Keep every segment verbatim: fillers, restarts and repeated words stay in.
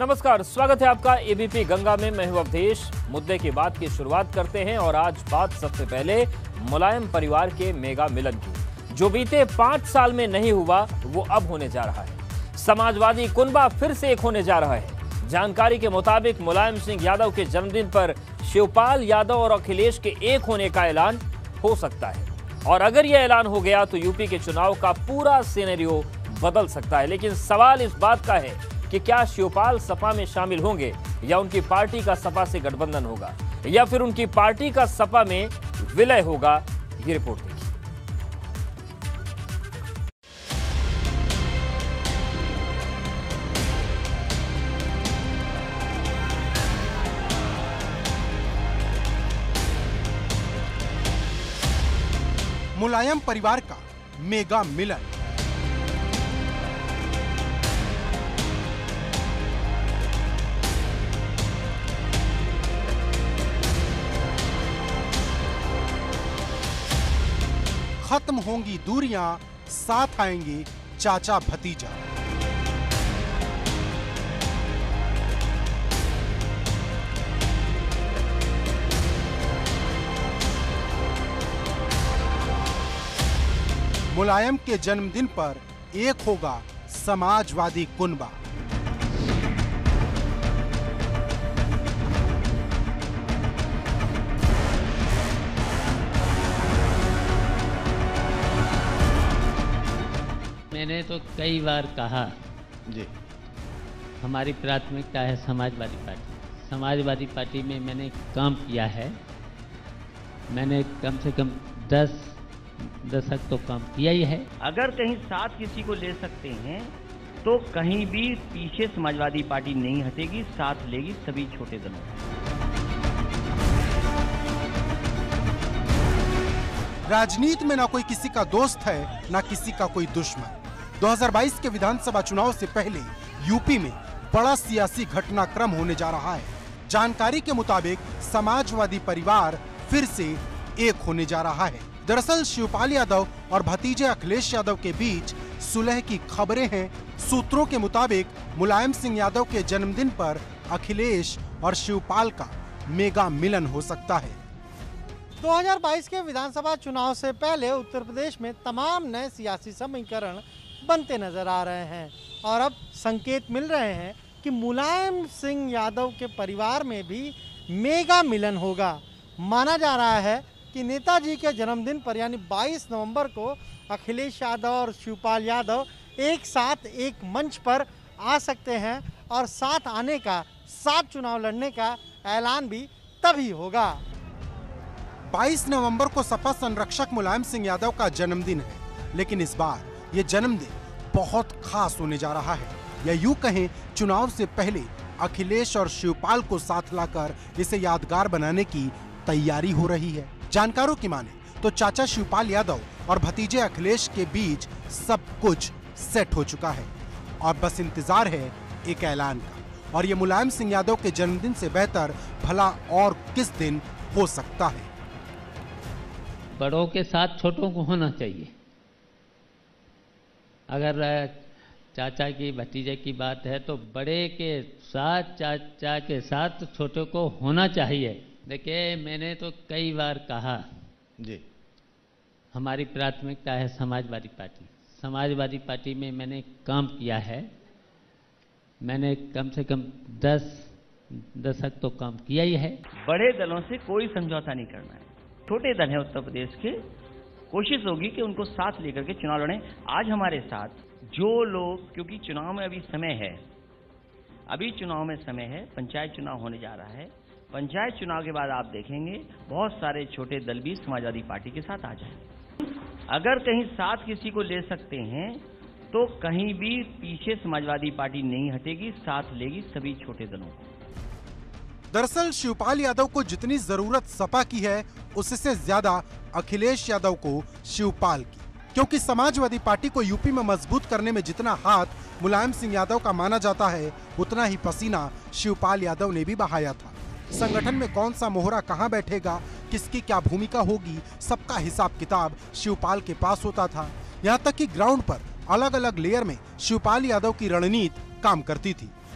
नमस्कार, स्वागत है आपका एबीपी गंगा में। मैं हूं अवधेश। मुद्दे की बात की शुरुआत करते हैं और आज बात सबसे पहले मुलायम परिवार के मेगा मिलन की। जो बीते पांच साल में नहीं हुआ वो अब होने जा रहा है। समाजवादी कुनबा फिर से एक होने जा रहा है। जानकारी के मुताबिक मुलायम सिंह यादव के जन्मदिन पर शिवपाल यादव और अखिलेश के एक होने का ऐलान हो सकता है और अगर यह ऐलान हो गया तो यूपी के चुनाव का पूरा सिनेरियो बदल सकता है। लेकिन सवाल इस बात का है कि क्या शिवपाल सपा में शामिल होंगे या उनकी पार्टी का सपा से गठबंधन होगा या फिर उनकी पार्टी का सपा में विलय होगा। ये रिपोर्ट देखिए। मुलायम परिवार का मेगा मिलन। खत्म होंगी दूरियां, साथ आएंगे चाचा भतीजा। मुलायम के जन्मदिन पर एक होगा समाजवादी कुनबा। मैंने तो कई बार कहा जी, हमारी प्राथमिकता है समाजवादी पार्टी। समाजवादी पार्टी में मैंने काम किया है। मैंने कम से कम दस दशक तो काम किया ही है। अगर कहीं साथ किसी को ले सकते हैं तो कहीं भी पीछे समाजवादी पार्टी नहीं हटेगी, साथ लेगी सभी छोटे दलों। राजनीति में ना कोई किसी का दोस्त है ना किसी का कोई दुश्मन। दो हज़ार बाईस के विधानसभा चुनाव से पहले यूपी में बड़ा सियासी घटनाक्रम होने जा रहा है। जानकारी के मुताबिक समाजवादी परिवार फिर से एक होने जा रहा है। दरअसल शिवपाल यादव और भतीजे अखिलेश यादव के बीच सुलह की खबरें हैं। सूत्रों के मुताबिक मुलायम सिंह यादव के जन्मदिन पर अखिलेश और शिवपाल का मेगा मिलन हो सकता है। दो हज़ार बाईस के विधानसभा चुनाव से पहले उत्तर प्रदेश में तमाम नए सियासी समीकरण बनते नजर आ रहे हैं और अब संकेत मिल रहे हैं कि मुलायम सिंह यादव के परिवार में भी मेगा मिलन होगा। माना जा रहा है कि नेताजी के जन्मदिन पर यानी बाईस नवंबर को अखिलेश यादव और शिवपाल यादव एक साथ एक मंच पर आ सकते हैं और साथ आने का, साथ चुनाव लड़ने का ऐलान भी तभी होगा। बाईस नवंबर को सपा संरक्षक मुलायम सिंह यादव का जन्मदिन है, लेकिन इस बार ये जन्मदिन बहुत खास होने जा रहा है। या यूं कहें, चुनाव से पहले अखिलेश और शिवपाल को साथ लाकर इसे यादगार बनाने की तैयारी हो रही है। जानकारों की माने तो चाचा शिवपाल यादव और भतीजे अखिलेश के बीच सब कुछ सेट हो चुका है और बस इंतजार है एक ऐलान का। और ये मुलायम सिंह यादव के जन्मदिन से बेहतर भला और किस दिन हो सकता है। बड़ों के साथ छोटों को होना चाहिए। अगर चाचा की भतीजे की बात है तो बड़े के साथ, चाचा के साथ छोटे को होना चाहिए। देखिए, मैंने तो कई बार कहा जी, हमारी प्राथमिकता है समाजवादी पार्टी। समाजवादी पार्टी में मैंने काम किया है। मैंने कम से कम दस दशक तो काम किया ही है। बड़े दलों से कोई समझौता नहीं करना है। छोटे दल हैं उत्तर प्रदेश के, कोशिश होगी कि उनको साथ लेकर के चुनाव लड़ें। आज हमारे साथ जो लोग, क्योंकि चुनाव में अभी समय है, अभी चुनाव में समय है, पंचायत चुनाव होने जा रहा है। पंचायत चुनाव के बाद आप देखेंगे बहुत सारे छोटे दल भी समाजवादी पार्टी के साथ आ जाएंगे। अगर कहीं साथ किसी को ले सकते हैं तो कहीं भी पीछे समाजवादी पार्टी नहीं हटेगी, साथ लेगी सभी छोटे दलों को। दरअसल शिवपाल यादव को जितनी जरूरत सपा की है उससे ज्यादा अखिलेश यादव को शिवपाल की, क्योंकि समाजवादी पार्टी को यूपी में मजबूत करने में जितना हाथ मुलायम सिंह यादव का माना जाता है उतना ही पसीना शिवपाल यादव ने भी बहाया था। संगठन में कौन सा मोहरा कहां बैठेगा, किसकी क्या भूमिका होगी, सबका हिसाब किताब शिवपाल के पास होता था। यहाँ तक कि ग्राउंड पर अलग अलग लेयर में शिवपाल यादव की रणनीति काम करती थी।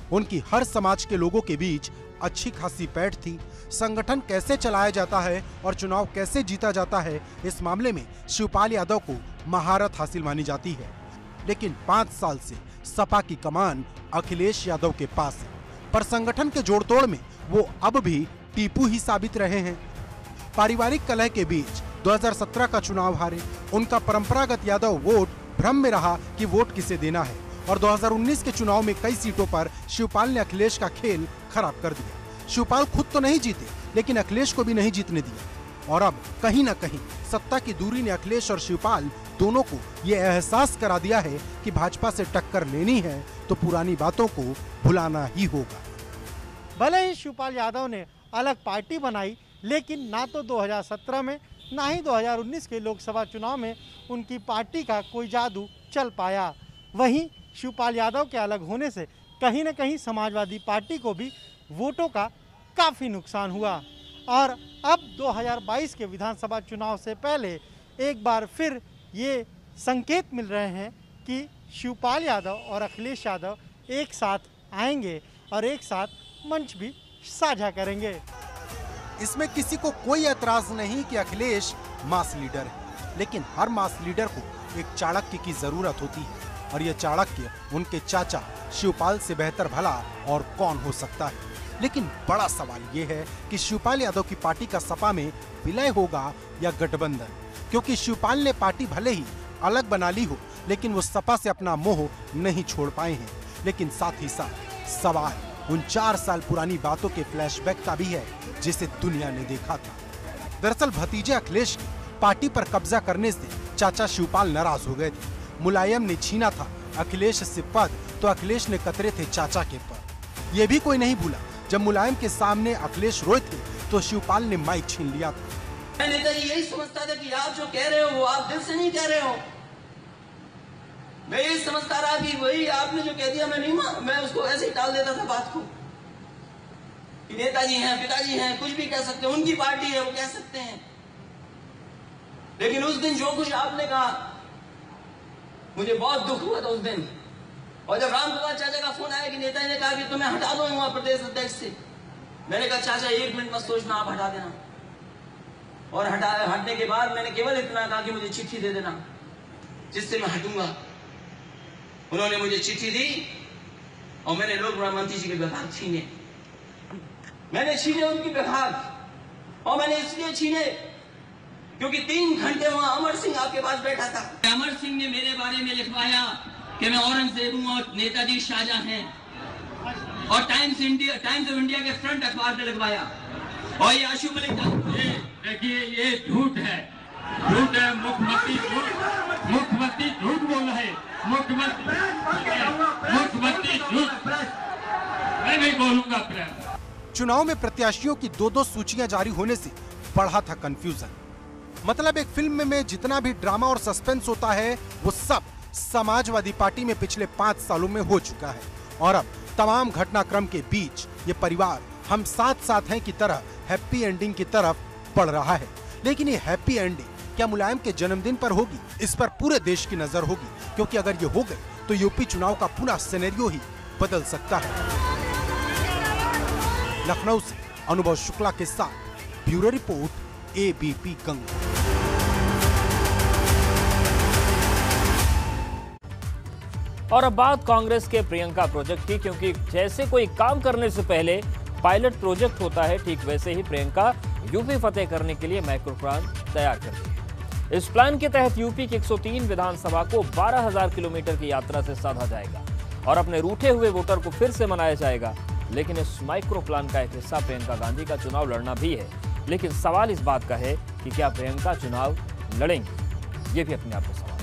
उनकी हर समाज के लोगों के बीच अच्छी खासी पैठ थी। संगठन कैसे चलाया जाता है और चुनाव कैसे जीता जाता है, इस मामले में शिवपाल यादव को महारत हासिल मानी जाती है। लेकिन पांच साल से सपा की कमान अखिलेश यादव के पास है, पर संगठन के जोड़तोड़ में वो अब भी टीपू ही साबित रहे हैं। पारिवारिक कलह के बीच दो हज़ार सत्रह का चुनाव हारे। उनका परंपरागत यादव वोट भ्रम में रहा कि वोट किसे देना है, और दो हज़ार उन्नीस के चुनाव में कई सीटों पर शिवपाल ने अखिलेश का खेल खराब कर दिया। शिवपाल खुद तो नहीं जीते, लेकिन अखिलेश को भी नहीं जीतने दिया। और अब कहीं न कहीं सत्ता की दूरी ने अखिलेश और शिवपाल दोनों को ये एहसास करा दिया है कि भाजपा से टक्कर लेनी है तो पुरानी बातों को भुलाना ही होगा। भले ही शिवपाल यादव ने अलग पार्टी बनाई, लेकिन ना तो दो हज़ार सत्रह में ना ही दो हज़ार उन्नीस के लोकसभा चुनाव में उनकी पार्टी का कोई जादू चल पाया। वहीं शिवपाल यादव के अलग होने से कहीं न कहीं समाजवादी पार्टी को भी वोटों का काफ़ी नुकसान हुआ। और अब दो हज़ार बाईस के विधानसभा चुनाव से पहले एक बार फिर ये संकेत मिल रहे हैं कि शिवपाल यादव और अखिलेश यादव एक साथ आएंगे और एक साथ मंच भी साझा करेंगे। इसमें किसी को कोई एतराज नहीं कि अखिलेश मास लीडर है, लेकिन हर मास लीडर को एक चाणक्य की जरूरत होती है, और यह चाणक्य उनके चाचा शिवपाल से बेहतर भला और कौन हो सकता है। लेकिन बड़ा सवाल ये है कि शिवपाल यादव की पार्टी का सपा में विलय होगा या गठबंधन, क्योंकि शिवपाल ने पार्टी भले ही अलग बना ली हो, लेकिन वो सपा से अपना मोह नहीं छोड़ पाए हैं। लेकिन साथ ही साथ सवाल उन चार साल पुरानी बातों के फ्लैशबैक का भी है जिसे दुनिया ने देखा था। दरअसल भतीजे अखिलेश की पार्टी पर कब्जा करने से चाचा शिवपाल नाराज हो गए थे। मुलायम ने छीना था अखिलेश से पद, तो अखिलेश ने कतरे थे चाचा के पद। ये भी कोई नहीं भूला जब मुलायम के सामने अखिलेश रोए थे तो शिवपाल ने माइक छीन लिया था। मैं नेता जी यही समझता था कि आप जो कह रहे हो वो आप दिल से नहीं कह रहे हो। मैं यही समझता रहा कि वही आपने जो कह दिया मैं नहीं मान, मैं उसको ऐसे ही टाल देता था बात को कि नेताजी हैं, पिताजी हैं, कुछ भी कह सकते हैं, उनकी पार्टी है, वो कह सकते हैं। लेकिन उस दिन जो कुछ आपने कहा मुझे बहुत दुख हुआ था उस दिन। और जब राम गोपाल चाचा का फोन आया कि नेताजी ने कहा कि तुम्हें हटा दो वहां प्रदेश अध्यक्ष से, मैंने कहा चाचा एक मिनट मत सोचना, आप हटा देना। और हटा हटने के बाद मैंने केवल इतना कहा कि मुझे चिट्ठी दे देना जिससे मैं हटूंगा। उन्होंने मुझे चिट्ठी दी और मैंने लोक मंत्री जी के विभाग छीने। मैंने छीने उनकी विभाग, और मैंने इसलिए छीने क्योंकि तीन घंटे वहां अमर सिंह आपके पास बैठा था। अमर सिंह ने मेरे बारे में लिखवाया कि मैं औरंगजेब हूं और नेताजी शाहजहां हैं, और Times India Times of India के फ्रंट अखबार ने लिखवाया। और ये आशु मलिक देखिए ये झूठ है, झूठ है, मुख्यमंत्री झूठ मुख्यमंत्री झूठ बोल रहे, मुख्यमंत्री मुख्यमंत्री झूठ, मैं नहीं बोलूंगा। चुनाव में प्रत्याशियों की दो दो सूचियां जारी होने से बढ़ा था कंफ्यूजन। मतलब एक फिल्म में जितना भी ड्रामा और सस्पेंस होता है वो सब समाजवादी पार्टी में पिछले पांच सालों में हो चुका है। और अब तमाम घटनाक्रम के बीच ये परिवार हम साथ साथ हैं की तरह हैप्पी एंडिंग की तरफ बढ़ रहा है। लेकिन ये हैप्पी एंडिंग क्या मुलायम के जन्मदिन पर होगी, इस पर पूरे देश की नजर होगी, क्योंकि अगर ये हो गई तो यूपी चुनाव का पूरा सिनेरियो ही बदल सकता है। लखनऊ से अनुभव शुक्ला के साथ ब्यूरो रिपोर्ट एबीपी गंगा। और अब बात कांग्रेस के प्रियंका प्रोजेक्ट की, क्योंकि जैसे कोई काम करने से पहले पायलट प्रोजेक्ट होता है, ठीक वैसे ही प्रियंका यूपी फतेह करने के लिए माइक्रो प्लान तैयार करती है। इस प्लान के तहत यूपी की एक सौ तीन विधानसभा को बारह हज़ार किलोमीटर की यात्रा से साधा जाएगा और अपने रूठे हुए वोटर को फिर से मनाया जाएगा। लेकिन इस माइक्रो प्लान का एक हिस्सा प्रियंका गांधी का चुनाव लड़ना भी है। लेकिन सवाल इस बात का है कि क्या प्रियंका चुनाव लड़ेंगी, ये भी अपने आप में सवाल है।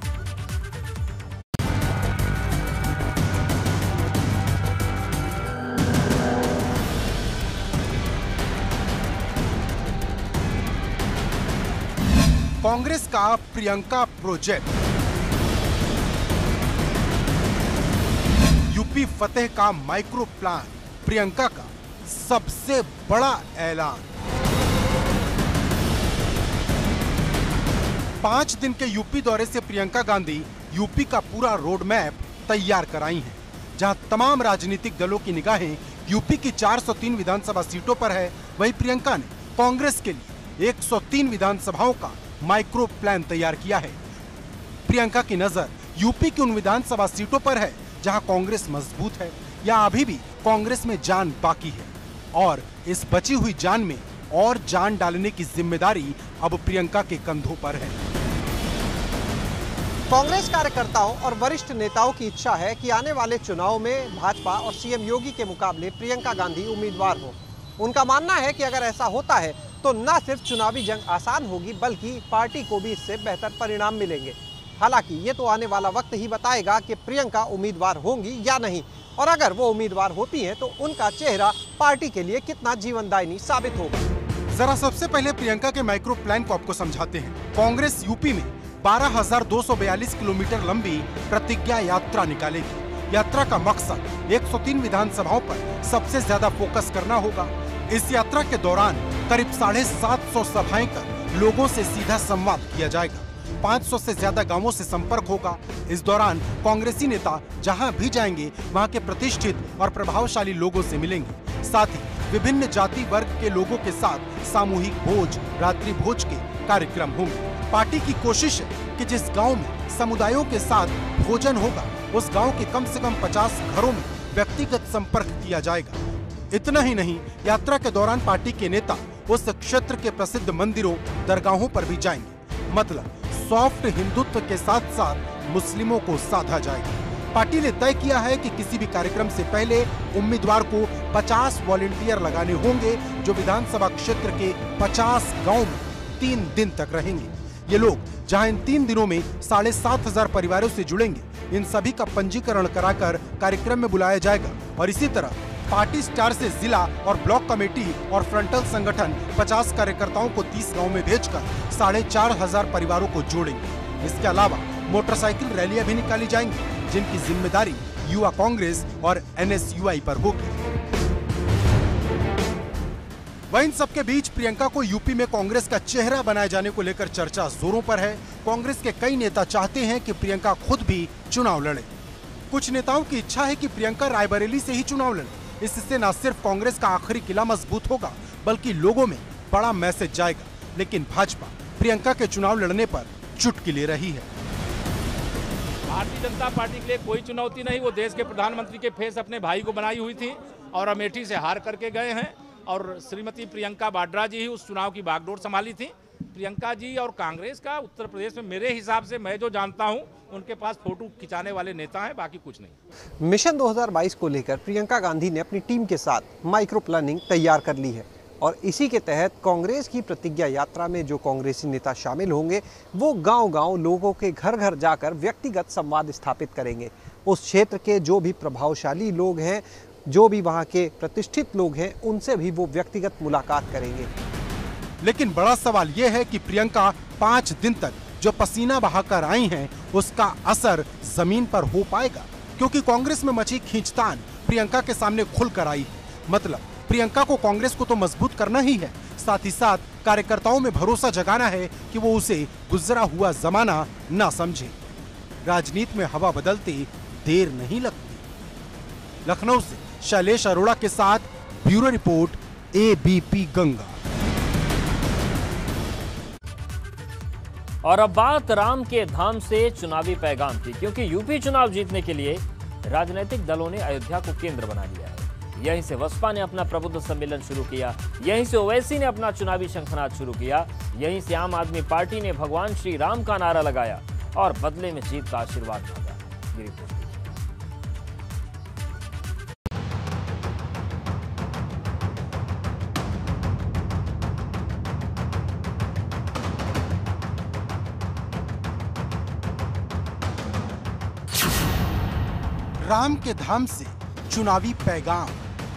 कांग्रेस का प्रियंका प्रोजेक्ट, यूपी फतेह का माइक्रो प्लान, प्रियंका का सबसे बड़ा ऐलान। पांच दिन के यूपी दौरे से प्रियंका गांधी यूपी का पूरा रोड मैप तैयार कराई हैं। जहां तमाम राजनीतिक दलों की निगाहें यूपी की चार सौ तीन विधानसभा सीटों पर है, वहीं प्रियंका ने कांग्रेस के लिए एक सौ तीन विधानसभाओं का माइक्रो प्लान तैयार किया है। प्रियंका की नजर यूपी की उन विधानसभा सीटों पर है जहां कांग्रेस मजबूत है या अभी भी कांग्रेस में जान बाकी है, और इस बची हुई जान में और जान डालने की जिम्मेदारी अब प्रियंका के कंधों पर है। कांग्रेस कार्यकर्ताओं और वरिष्ठ नेताओं की इच्छा है कि आने वाले चुनाव में भाजपा और सीएम योगी के मुकाबले प्रियंका गांधी उम्मीदवार हो। उनका मानना है कि अगर ऐसा होता है तो न सिर्फ चुनावी जंग आसान होगी बल्कि पार्टी को भी इससे बेहतर परिणाम मिलेंगे। हालांकि ये तो आने वाला वक्त ही बताएगा कि प्रियंका उम्मीदवार होंगी या नहीं, और अगर वो उम्मीदवार होती हैं तो उनका चेहरा पार्टी के लिए कितना जीवनदायिनी साबित होगा। जरा सबसे पहले प्रियंका के माइक्रो प्लान को आपको समझाते हैं। कांग्रेस यूपी में बारह हजार दो सौ बयालीस किलोमीटर लंबी प्रतिज्ञा यात्रा निकालेगी। यात्रा का मकसद एक सौ तीन विधानसभाओं पर सबसे ज्यादा फोकस करना होगा। इस यात्रा के दौरान करीब साढ़े सात सौ सभाएं कर लोगों से सीधा संवाद किया जाएगा। पाँच सौ से ज्यादा गांवों से संपर्क होगा। इस दौरान कांग्रेसी नेता जहां भी जाएंगे वहां के प्रतिष्ठित और प्रभावशाली लोगों से मिलेंगे। साथ ही विभिन्न जाति वर्ग के लोगों के साथ सामूहिक भोज, रात्रि भोज के कार्यक्रम होंगे। पार्टी की कोशिश है कि जिस गांव में समुदायों के साथ भोजन होगा उस गांव के कम से कम पचास घरों में व्यक्तिगत संपर्क किया जाएगा। इतना ही नहीं, यात्रा के दौरान पार्टी के नेता उस क्षेत्र के प्रसिद्ध मंदिरों, दरगाहों पर भी जाएंगे। मतलब सॉफ्ट हिंदुत्व के साथ साथ मुस्लिमों को साधा जाएगा। पार्टी ने तय किया है कि किसी भी कार्यक्रम से पहले उम्मीदवार को पचास वॉलंटियर लगाने होंगे जो विधानसभा क्षेत्र के पचास गाँव में तीन दिन तक रहेंगे। ये लोग जहां इन तीन दिनों में साढ़े सात हजार परिवारों से जुड़ेंगे, इन सभी का पंजीकरण कराकर कार्यक्रम में बुलाया जाएगा। और इसी तरह पार्टी स्टार से जिला और ब्लॉक कमेटी और फ्रंटल संगठन पचास कार्यकर्ताओं को तीस गांव में भेजकर साढ़े चार हजार परिवारों को जोड़ेंगे। इसके अलावा मोटरसाइकिल रैलियां भी निकाली जाएंगी जिनकी जिम्मेदारी युवा कांग्रेस और एन एस यू आई पर होगी। वहीं इन सबके बीच प्रियंका को यूपी में कांग्रेस का चेहरा बनाए जाने को लेकर चर्चा जोरों पर है। कांग्रेस के कई नेता चाहते हैं कि प्रियंका खुद भी चुनाव लड़े। कुछ नेताओं की इच्छा है कि प्रियंका रायबरेली से ही चुनाव लड़े। इससे न सिर्फ कांग्रेस का आखिरी किला मजबूत होगा बल्कि लोगों में बड़ा मैसेज जाएगा। लेकिन भाजपा प्रियंका के चुनाव लड़ने पर चुटकी ले रही है। भारतीय जनता पार्टी के लिए कोई चुनौती नहीं। वो देश के प्रधानमंत्री के फेस अपने भाई को बनाई हुई थी और अमेठी से हार करके गए हैं, और श्रीमती प्रियंका वाड्रा जी ही उस चुनाव की बागडोर संभाली थी। प्रियंका जी और कांग्रेस का उत्तर प्रदेश में मेरे हिसाब से, मैं जो जानता हूं, उनके पास फोटो खिंचाने वाले नेता हैं, बाकी कुछ नहीं। मिशन दो हज़ार बाईस को लेकर प्रियंका गांधी ने अपनी टीम के साथ माइक्रो प्लानिंग तैयार कर ली है, और इसी के तहत कांग्रेस की प्रतिज्ञा यात्रा में जो कांग्रेसी नेता शामिल होंगे वो गांव-गांव लोगों के घर घर जाकर व्यक्तिगत संवाद स्थापित करेंगे। उस क्षेत्र के जो भी प्रभावशाली लोग हैं, जो भी वहां के प्रतिष्ठित लोग हैं, उनसे भी वो व्यक्तिगत मुलाकात करेंगे। लेकिन बड़ा सवाल यह है कि प्रियंका पाँच दिन तक जो पसीना बहाकर आई हैं, उसका असर जमीन पर हो पाएगा? क्योंकि कांग्रेस में मची खींचतान प्रियंका के सामने खुलकर आई है। मतलब प्रियंका को कांग्रेस को तो मजबूत करना ही है, साथ ही साथ कार्यकर्ताओं में भरोसा जगाना है कि वो उसे गुजरा हुआ जमाना ना समझे। राजनीति में हवा बदलते देर नहीं लगती। लखनऊ से शैलेश अरोड़ा के साथ ब्यूरो रिपोर्ट एबीपी गंगा। और अब बात राम के धाम से चुनावी पैगाम की, क्योंकि यूपी चुनाव जीतने के लिए राजनीतिक दलों ने अयोध्या को केंद्र बना लिया है। यहीं से बसपा ने अपना प्रबुद्ध सम्मेलन शुरू किया, यहीं से ओवैसी ने अपना चुनावी शंखनाद शुरू किया, यहीं से आम आदमी पार्टी ने भगवान श्री राम का नारा लगाया और बदले में जीत का आशीर्वाद मांगा। राम के धाम से चुनावी पैगाम।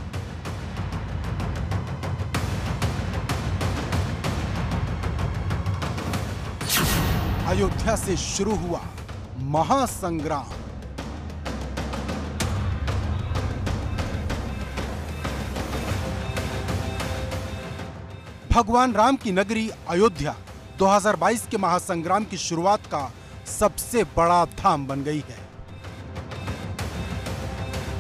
अयोध्या से शुरू हुआ महासंग्राम। भगवान राम की नगरी अयोध्या दो हज़ार बाईस के महासंग्राम की शुरुआत का सबसे बड़ा धाम बन गई है।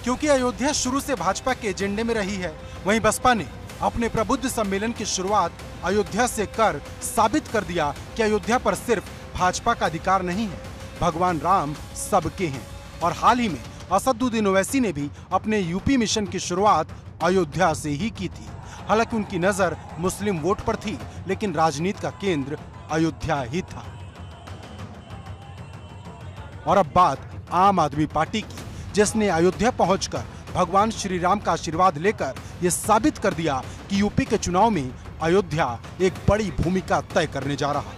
क्योंकि अयोध्या शुरू से भाजपा के एजेंडे में रही है, वहीं बसपा ने अपने प्रबुद्ध सम्मेलन की शुरुआत अयोध्या से कर साबित कर दिया कि अयोध्या पर सिर्फ भाजपा का अधिकार नहीं है, भगवान राम सबके हैं। और हाल ही में असदुद्दीन ओवैसी ने भी अपने यूपी मिशन की शुरुआत अयोध्या से ही की थी। हालांकि उनकी नजर मुस्लिम वोट पर थी, लेकिन राजनीति का केंद्र अयोध्या ही था। और अब बात आम आदमी पार्टी की, जिसने अयोध्या पहुंचकर भगवान श्री राम का आशीर्वाद लेकर यह साबित कर दिया कि यूपी के चुनाव में अयोध्या एक बड़ी भूमिका तय करने जा रहा है।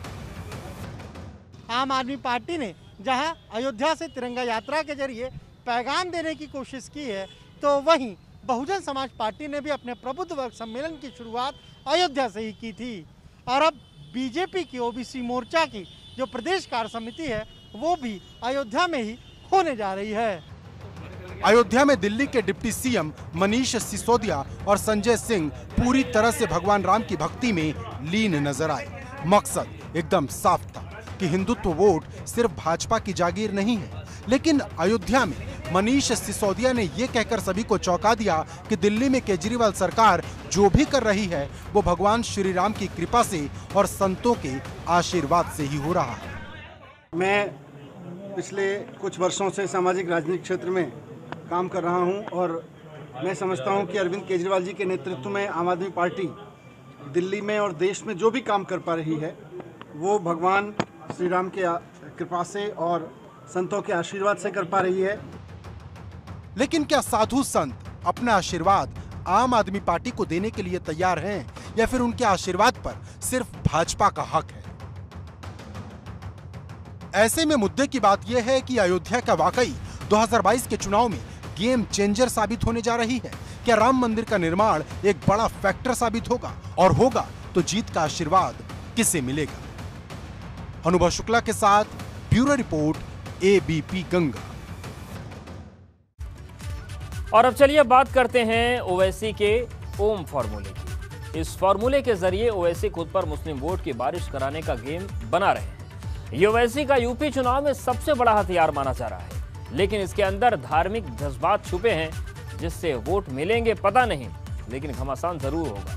आम आदमी पार्टी ने जहां अयोध्या से तिरंगा यात्रा के जरिए पैगाम देने की कोशिश की है, तो वहीं बहुजन समाज पार्टी ने भी अपने प्रबुद्ध वर्ग सम्मेलन की शुरुआत अयोध्या से ही की थी। और अब बीजेपी की ओबीसी मोर्चा की जो प्रदेश कार्य समिति है, वो भी अयोध्या में ही होने जा रही है। अयोध्या में दिल्ली के डिप्टी सीएम मनीष सिसोदिया और संजय सिंह पूरी तरह से भगवान राम की भक्ति में लीन नजर आए। मकसद एकदम साफ था कि हिंदुत्व वोट सिर्फ भाजपा की जागीर नहीं है, लेकिन अयोध्या में मनीष सिसोदिया ने ये कहकर सभी को चौंका दिया कि दिल्ली में केजरीवाल सरकार जो भी कर रही है वो भगवान श्री राम की कृपा से और संतों के आशीर्वाद से ही हो रहा है। मैं पिछले कुछ वर्षों से सामाजिक राजनीतिक क्षेत्र में काम कर रहा हूं और मैं समझता हूं कि अरविंद केजरीवाल जी के नेतृत्व में आम आदमी पार्टी दिल्ली में और देश में जो भी काम कर पा रही है वो भगवान श्री राम के कृपा से और संतों के आशीर्वाद से कर पा रही है। लेकिन क्या साधु संत अपना आशीर्वाद आम आदमी पार्टी को देने के लिए तैयार हैं, या फिर उनके आशीर्वाद पर सिर्फ भाजपा का हक है? ऐसे में मुद्दे की बात यह है कि अयोध्या का वाकई दो हज़ार बाईस के चुनाव में गेम चेंजर साबित होने जा रही है। क्या राम मंदिर का निर्माण एक बड़ा फैक्टर साबित होगा, और होगा तो जीत का आशीर्वाद किसे मिलेगा? अनुभव शुक्ला के साथ ब्यूरो रिपोर्ट, एबीपी गंगा। और अब चलिए बात करते हैं ओवैसी के ओम फॉर्मूले की। इस फॉर्मूले के जरिए ओवैसी खुद पर मुस्लिम वोट की बारिश कराने का गेम बना रहे हैं। ये ओवैसी का यूपी चुनाव में सबसे बड़ा हथियार माना जा रहा है, लेकिन इसके अंदर धार्मिक जज्बात छुपे हैं, जिससे वोट मिलेंगे पता नहीं, लेकिन घमासान जरूर होगा।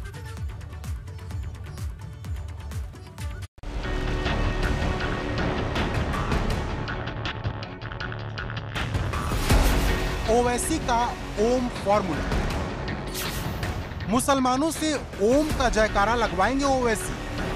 ओवैसी का ओम फॉर्मूला। मुसलमानों से ओम का जयकारा लगवाएंगे ओवैसी।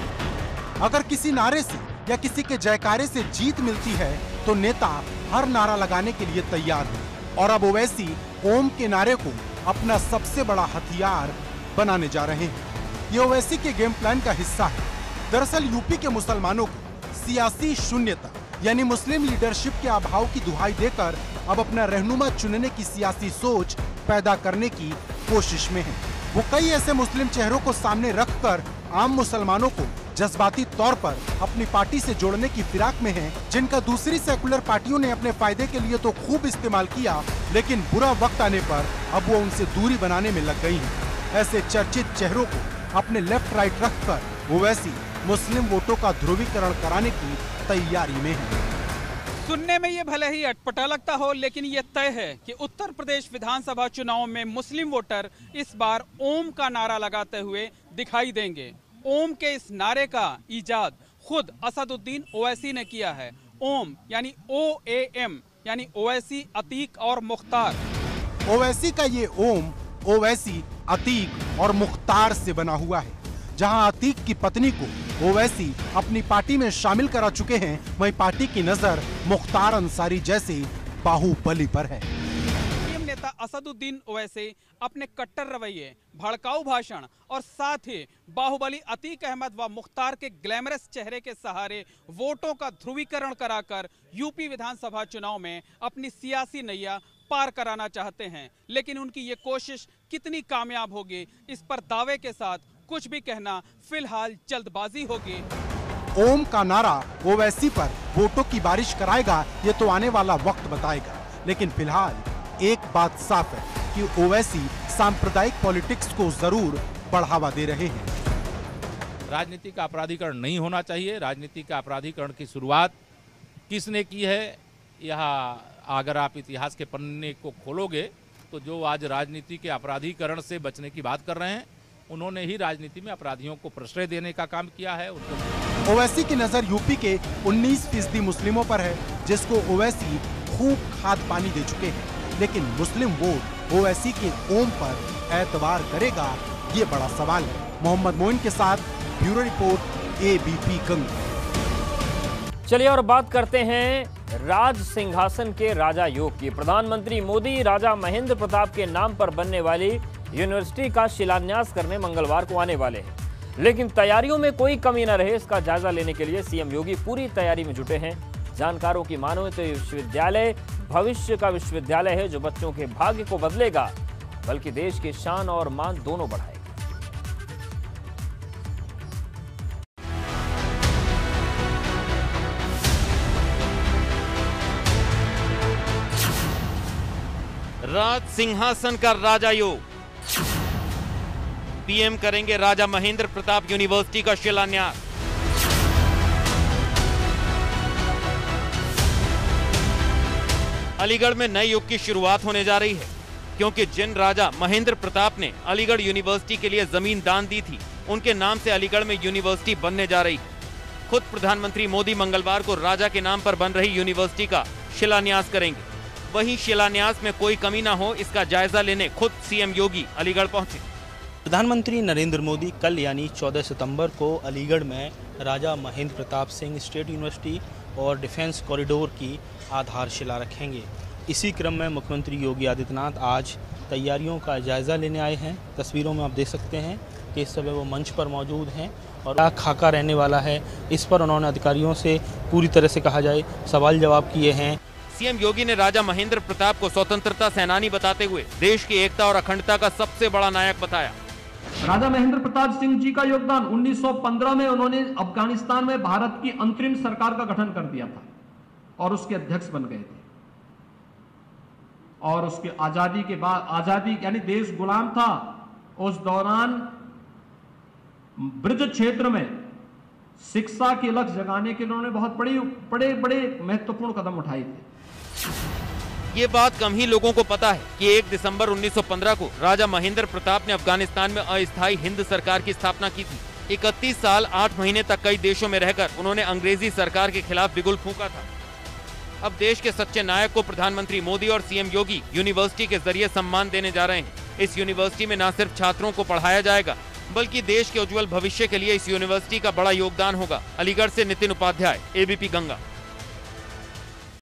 अगर किसी नारे से या किसी के जयकारे से जीत मिलती है तो नेता हर नारा लगाने के लिए तैयार है। और अब ओवैसी ओम के नारे को अपना सबसे बड़ा हथियार बनाने जा रहे हैं। ये ओवैसी के गेम प्लान का हिस्सा है। दरअसल यूपी के मुसलमानों को सियासी शून्यता यानी मुस्लिम लीडरशिप के अभाव की दुहाई देकर अब अपना रहनुमा चुनने की सियासी सोच पैदा करने की कोशिश में है। वो कई ऐसे मुस्लिम चेहरों को सामने रखकर आम मुसलमानों को जज्बाती तौर पर अपनी पार्टी से जोड़ने की फिराक में हैं, जिनका दूसरी सेकुलर पार्टियों ने अपने फायदे के लिए तो खूब इस्तेमाल किया, लेकिन बुरा वक्त आने पर अब वो उनसे दूरी बनाने में लग गई हैं। ऐसे चर्चित चेहरों को अपने लेफ्ट राइट रखकर ओवैसी मुस्लिम वोटों का ध्रुवीकरण कराने की तैयारी में है। सुनने में ये भले ही अटपटा लगता हो, लेकिन ये तय है कि उत्तर प्रदेश विधानसभा चुनाव में मुस्लिम वोटर इस बार ओम का नारा लगाते हुए दिखाई देंगे। ओम के इस नारे का इजाद खुद असदुद्दीन ओवैसी ने किया है। ओम यानी ओ ए एम यानी ओवैसी, अतीक और मुख्तार। ओवैसी का ये ओम ओवैसी, अतीक और मुख्तार से बना हुआ है। जहां अतीक की पत्नी को ओवैसी अपनी पार्टी में शामिल करा चुके हैं, वहीं पार्टी की नजर मुख्तार अंसारी जैसे बाहुबली पर है। नेता असदुद्दीन ओवैसी अपने कट्टर रवैये, भड़काऊ भाषण और साथ ही बाहुबली अतीक अहमद व मुख्तार के ग्लैमरस चेहरे के सहारे वोटों का ध्रुवीकरण कराकर यूपी विधानसभा चुनाव में अपनी सियासी नैया पार कराना चाहते हैं। लेकिन उनकी ये कोशिश कितनी कामयाब होगी, इस पर दावे के साथ कुछ भी कहना फिलहाल जल्दबाजी होगी। ओम का नारा ओवैसी पर वोटों की बारिश कराएगा, ये तो आने वाला वक्त बताएगा। लेकिन फिलहाल एक बात साफ है कि ओवैसी सांप्रदायिक पॉलिटिक्स को जरूर बढ़ावा दे रहे हैं। राजनीति का अपराधीकरण नहीं होना चाहिए। राजनीति का अपराधीकरण की शुरुआत किसने की है, यह अगर आप इतिहास के पन्ने को खोलोगे तो जो आज राजनीति के अपराधीकरण से बचने की बात कर रहे हैं, उन्होंने ही राजनीति में अपराधियों को प्रश्रय देने का काम किया है। उनको ओवैसी की नजर यूपी के उन्नीस फीसदी मुस्लिमों पर है, जिसको ओवैसी खूब खाद पानी दे चुके हैं। लेकिन मुस्लिम वोट ओवैसी के ओम पर एतबार करेगा, ये बड़ा सवाल है। मोहम्मद मोइन के साथ ब्यूरो रिपोर्ट, एबीपी गंगा। चलिए और बात करते हैं राज सिंहासन के राजा योग की। प्रधानमंत्री मोदी राजा महेंद्र प्रताप के नाम पर बनने वाली यूनिवर्सिटी का शिलान्यास करने मंगलवार को आने वाले हैं, लेकिन तैयारियों में कोई कमी न रहे, इसका जायजा लेने के लिए सीएम योगी पूरी तैयारी में जुटे हैं। जानकारों की मानो तो ये विश्वविद्यालय भविष्य का विश्वविद्यालय है, जो बच्चों के भाग्य को बदलेगा, बल्कि देश की शान और मान दोनों बढ़ाएगा। राज सिंहासन का राजा योग, पीएम करेंगे राजा महेंद्र प्रताप यूनिवर्सिटी का शिलान्यास। अलीगढ़ में नए युग की शुरुआत होने जा रही है, क्योंकि जिन राजा महेंद्र प्रताप ने अलीगढ़ यूनिवर्सिटी के लिए जमीन दान दी थी, उनके नाम से अलीगढ़ में यूनिवर्सिटी बनने जा रही है। खुद प्रधानमंत्री मोदी मंगलवार को राजा के नाम पर बन रही यूनिवर्सिटी का शिलान्यास करेंगे। वहीं शिलान्यास में कोई कमी ना हो, इसका जायजा लेने खुद सीएम योगी अलीगढ़ पहुंचे। प्रधानमंत्री नरेंद्र मोदी कल यानी चौदह सितंबर को अलीगढ़ में राजा महेंद्र प्रताप सिंह स्टेट यूनिवर्सिटी और डिफेंस कॉरिडोर की आधारशिला रखेंगे। इसी क्रम में मुख्यमंत्री योगी आदित्यनाथ आज तैयारियों का जायजा लेने आए हैं। तस्वीरों में आप देख सकते हैं कि इस समय वो मंच पर मौजूद हैं और क्या खाका रहने वाला है, इस पर उन्होंने अधिकारियों से पूरी तरह से कहा जाए सवाल जवाब किए हैं। सीएम योगी ने राजा महेंद्र प्रताप को स्वतंत्रता सेनानी बताते हुए देश की एकता और अखंडता का सबसे बड़ा नायक बताया। राजा महेंद्र प्रताप सिंह जी का योगदान उन्नीस सौ पंद्रह में उन्होंने अफगानिस्तान में भारत की अंतरिम सरकार का गठन कर दिया था और उसके अध्यक्ष बन गए थे। और उसके आजादी के बाद, आजादी यानी देश गुलाम था, उस दौरान ब्रज क्षेत्र में शिक्षा के लक्ष्य जगाने के लिए उन्होंने बहुत बड़ी बड़े बड़े महत्वपूर्ण कदम उठाए थे। ये बात कम ही लोगों को पता है कि एक दिसंबर उन्नीस सौ पंद्रह को राजा महेंद्र प्रताप ने अफगानिस्तान में अस्थायी हिंद सरकार की स्थापना की थी। इकतीस साल आठ महीने तक कई देशों में रहकर उन्होंने अंग्रेजी सरकार के खिलाफ बिगुल फूंका था। अब देश के सच्चे नायक को प्रधानमंत्री मोदी और सीएम योगी यूनिवर्सिटी के जरिए सम्मान देने जा रहे हैं। इस यूनिवर्सिटी में न सिर्फ छात्रों को पढ़ाया जाएगा, बल्कि देश के उज्जवल भविष्य के लिए इस यूनिवर्सिटी का बड़ा योगदान होगा। अलीगढ़ से नितिन उपाध्याय, एबीपी गंगा।